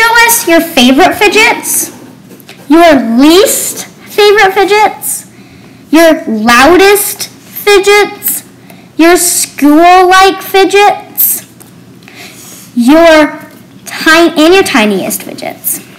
Show us your favorite fidgets, your least favorite fidgets, your loudest fidgets, your school-like fidgets, your tiniest fidgets.